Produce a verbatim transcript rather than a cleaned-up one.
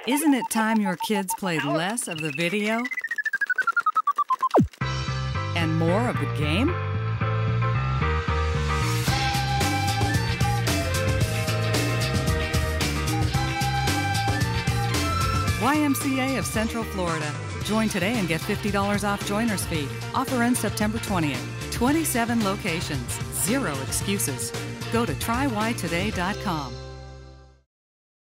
Isn't it time your kids played less of the video and more of the game? Y M C A of Central Florida. Join today and get fifty dollars off joiner's fee. Offer ends September twentieth. twenty-seven locations, zero excuses. Go to try y today dot com.